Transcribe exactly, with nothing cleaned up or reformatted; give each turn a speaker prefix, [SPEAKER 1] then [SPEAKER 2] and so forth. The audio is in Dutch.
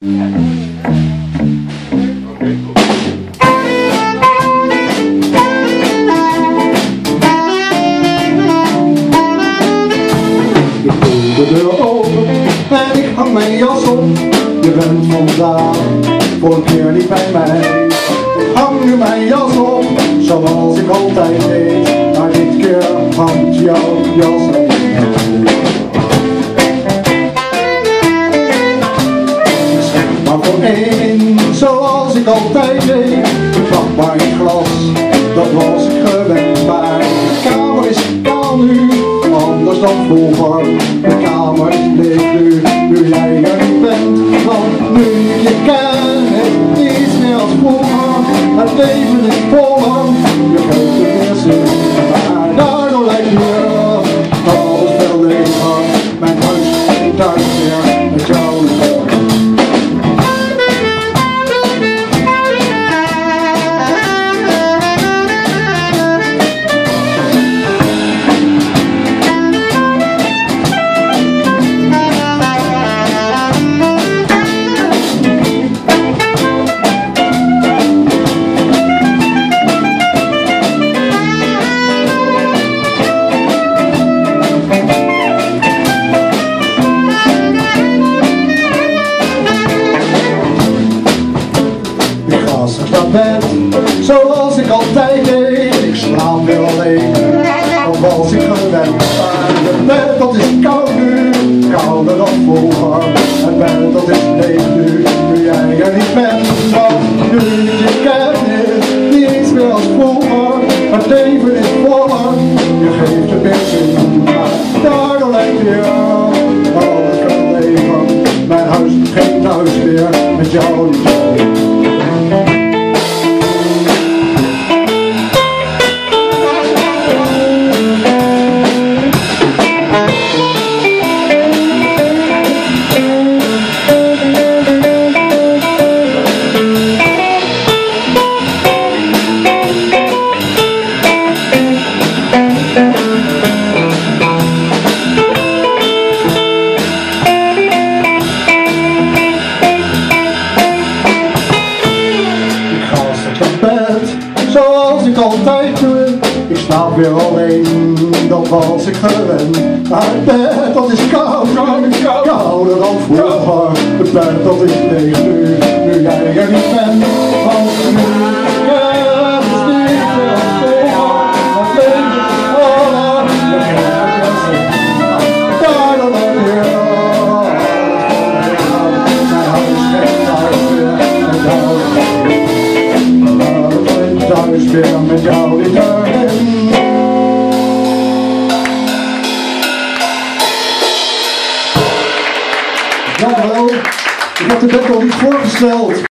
[SPEAKER 1] De deur open en ik hang mijn jas op. Je bent vandaag voor een keer niet bij mij. Ik hang nu mijn jas op, zoals ik altijd deed. Maar dit keer hangt jouw jas op. Maar voor één, zoals ik altijd deed. Ik pak maar een glas, dat was ik gewend. Maar de kamer is kaal nu, anders dan vroeger. De kamer is leeg nu, nu jij er niet bent. Want nu ik je ken, is het niets meer als vroeger. Het leven is voller, je geeft het meer zin. Maar daardoor lijkt je alles veel leger. Mijn huis geen thuis meer, met jou ervoor. Bed, zoals ik altijd deed. Ik slaap weer alleen, of als ik gewend. Maar het bed dat is koud nu, kouder dan vroeger. Het bed dat is leeg nu, nu jij er niet bent. Want nu je kent is niets meer als vroeger. Het leven is voller, je geeft het meer zin. Maar daardoor lijkt je alles kan leven. Mijn huis geen thuis meer, met jou niet. Zoals ik altijd doe, ik slaap weer alleen, dat was ik gewend. Maar het bed dat is koud, kouder dan vroeger. Het bed dat is leeg nu, nu jij er niet bent. Want nu het is niet meer als vroeger. Het leven is voller, je geeft het zin. Daarom heb je alles mijn huis geen thuis meer, met jou thuis weer, met jou niet erin. Jawel, ik heb de bed al niet voorgesteld.